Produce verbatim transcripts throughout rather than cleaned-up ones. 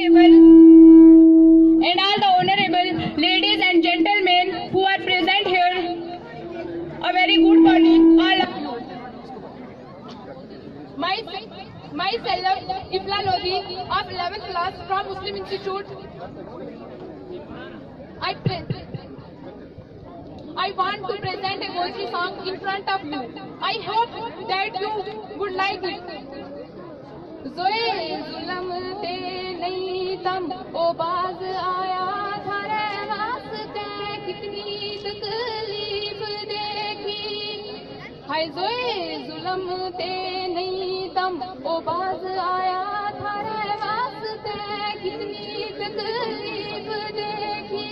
honorable and all the honorable ladies and gentlemen who are present here. A very good morning, all of you. My, myself, Ifla Lodi of eleventh class from Muslim Institute. I present. I want to present a Gojri song in front of you. I hope that you would like it. Zoe zulm te nahi tam o baaz aaya thare waaste kitni takleef dekhi. Hai Zoe zulm te nahi tam o baaz aaya thare waaste kitni takleef dekhi.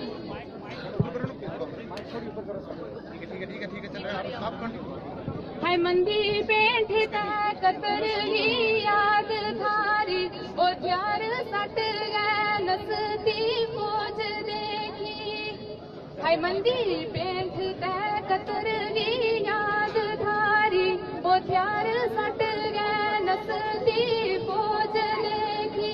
है मंदी बैठता Qatar ही याद थारी ओ चार सट गए नसती फौज देखी. है मंदी बैठता कतर ही याद थारी ओ चार सट गए नसती फौज देखी.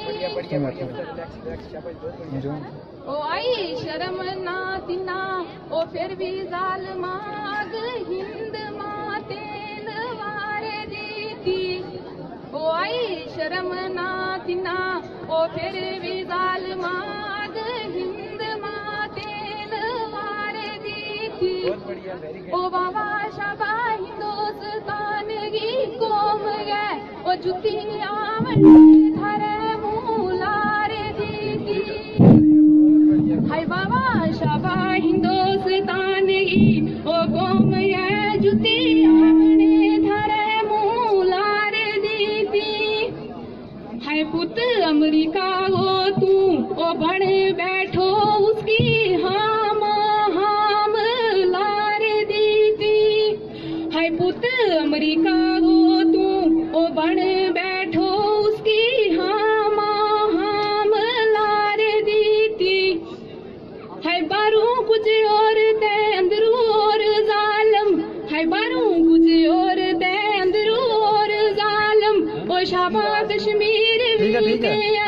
ओ आई शर्म ना तिना ओ फिर भी जालमा हिंद माते नवारे दीती. ओ आई शर्म ना तिना ओ फिर भी जालमा हिंद माते नवारे दीती. ओ बाबा शाबा हिंदुस्तान की कौम है ओ जुती आवन थारे मुलारे दीती. हाय बाबा शाबा हिंदुस्तान की ओ कौम है जुती आमने थारे मुलारे दीती. हाय पुत अमेरिका हो तू ओ बन बैठो उसकी हाम हाम लारे दीती. हाय पुत अमेरिका हो तू ओ बन बैठो उसकी हाम हाम लारे दीती. हाय बारू कुछ और ते अंदरू और जालम. हाय बारू कुछ और ते अंदरू और जालम. ओ शाबा कश्मीर भी